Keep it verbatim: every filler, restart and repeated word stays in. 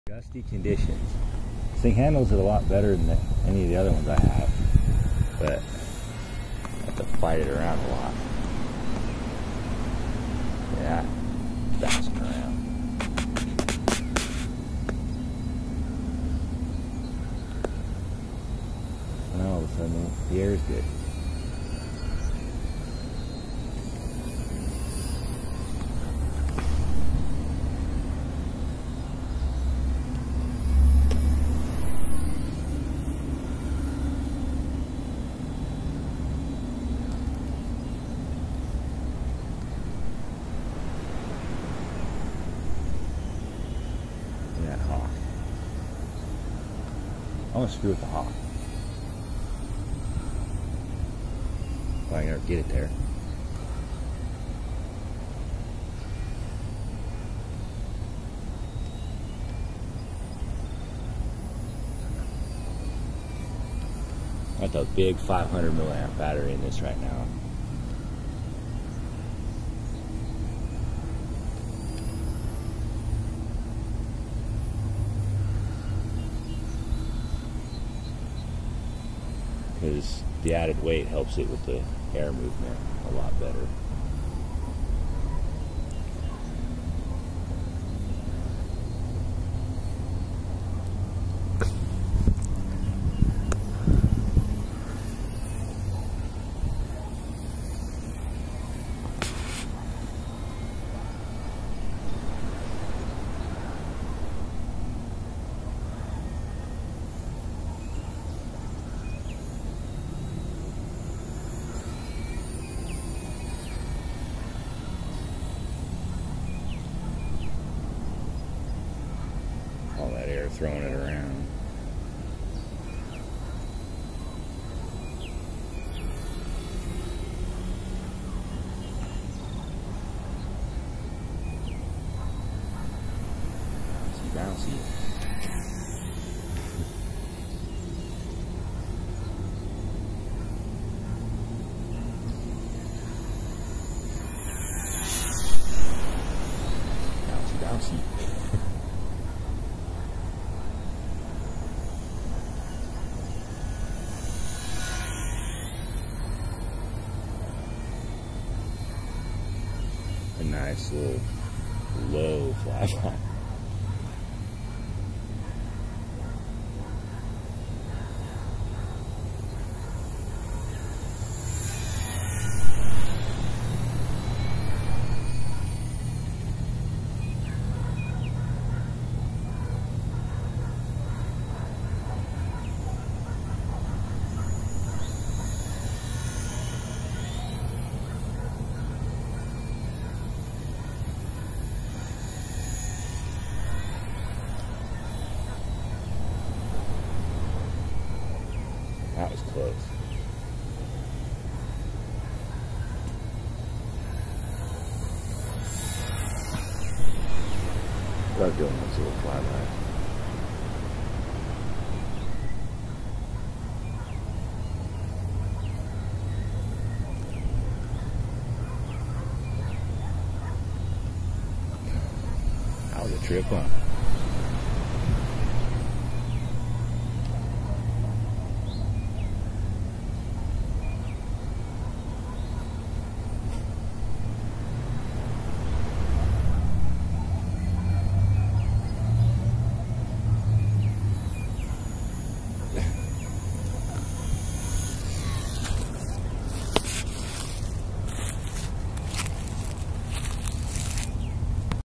Gusty conditions. This thing handles it a lot better than the, any of the other ones I have, but I have to fight it around a lot. Yeah, bouncing around. And all of a sudden, the air's good. That hawk. I want to screw with the hawk. If I can ever get it there. I got the big five hundred milliamp battery in this right now. Because the added weight helps it with the air movement a lot better. All that air throwing it around. Bouncy, bouncy. Bouncy, bouncy. A nice little low flyby. That was close. Love doing this little flyby. That was a trip, huh?